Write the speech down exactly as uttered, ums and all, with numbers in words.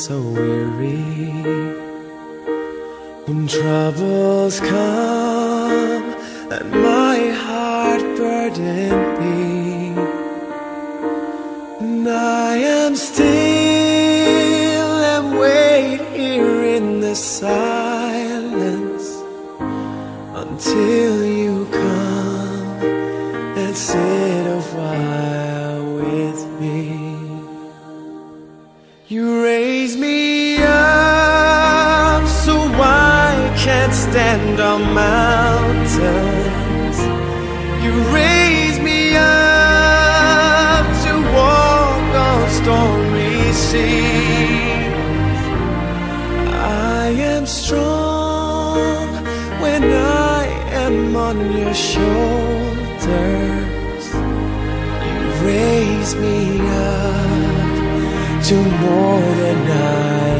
so weary. When troubles come and my heart burden be, and I am still and wait here in the silence until you come and sit a while with me. You raise me up so I can't stand on mountains. You raise me up to walk on stormy seas. I am strong when I am on your shoulders. You raise me up to more than I